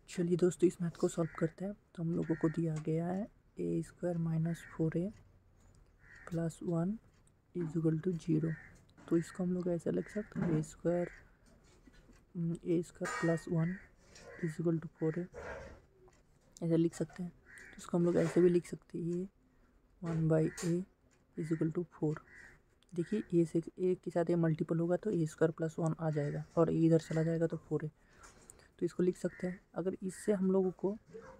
चलिए दोस्तों, इस मैथ को सॉल्व करते हैं। तो हम लोगों को दिया गया है a² minus 4a plus 1 is equal to 0। तो इसको हम लोग ऐसे लिख सकते हैं a² plus 1 is equal to 4a, ऐसे लिख सकते हैं। तो इसको हम लोग ऐसे भी लिख सकते हैं, ये 1/a इज इक्वल टू 4। देखिए ए से ए के साथ ये मल्टीपल होगा तो a² प्लस 1 आ जाएगा और ए इधर चला जाएगा तो 4a। तो इसको लिख सकते हैं। अगर इससे हम लोगों को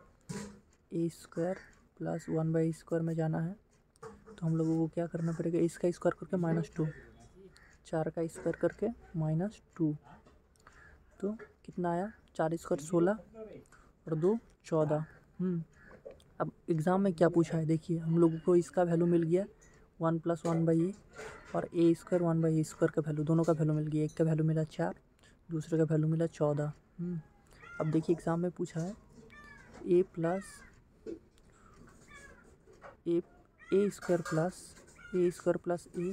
a² प्लस 1/a² में जाना है तो हम लोगों को क्या करना पड़ेगा, इसका स्क्वायर करके -2, 4 का स्क्वायर करके -2। तो कितना आया, 4² 16 और 2 14। अब एग्ज़ाम में क्या पूछा है, देखिए हम लोगों को इसका वैल्यू मिल गया 1 + 1/a और a² 1/a² का वैल्यू, दोनों का वैल्यू मिल गया। एक का वैल्यू मिला 4, दूसरे का वैल्यू मिला 14। अब देखिए एग्ज़ाम में पूछा है a² plus a² plus a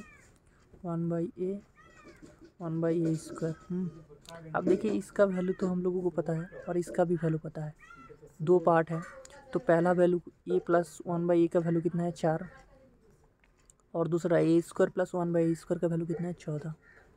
1/a²। अब देखिए इसका वैल्यू तो हम लोगों को पता है और इसका भी वैल्यू पता है। दो पार्ट है तो पहला वैल्यू a प्लस 1/a का वैल्यू कितना है 4 और दूसरा a² प्लस 1/a² का वैल्यू कितना है 14।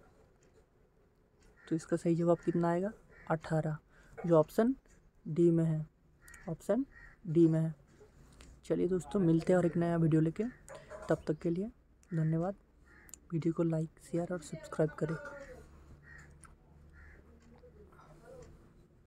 तो इसका सही जवाब कितना आएगा, 18, जो ऑप्शन डी में है। ऑप्शन डी में है। चलिए दोस्तों, मिलते हैं और एक नया वीडियो लेके। तब तक के लिए धन्यवाद। वीडियो को लाइक, शेयर और सब्सक्राइब करें।